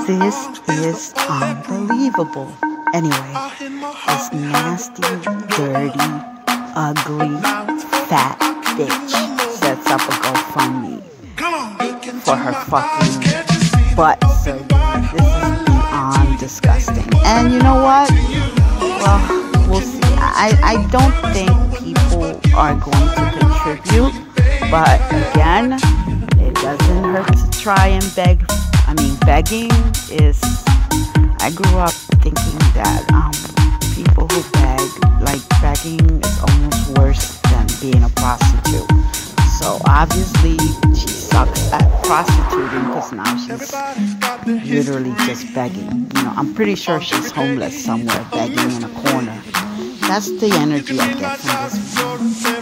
This is unbelievable. Anyway, this nasty, dirty, ugly, fat bitch sets up a GoFundMe for her fucking butt surgery. This is beyond disgusting. And you know what? Well, we'll see. I don't think people are going to contribute, but again, it doesn't hurt to try and beg. I mean, begging is, I grew up thinking that people who beg, like begging is almost worse than being a prostitute. So obviously she sucks at prostituting because now she's literally just begging. You know, I'm pretty sure she's homeless somewhere begging in a corner. That's the energy I get from this one.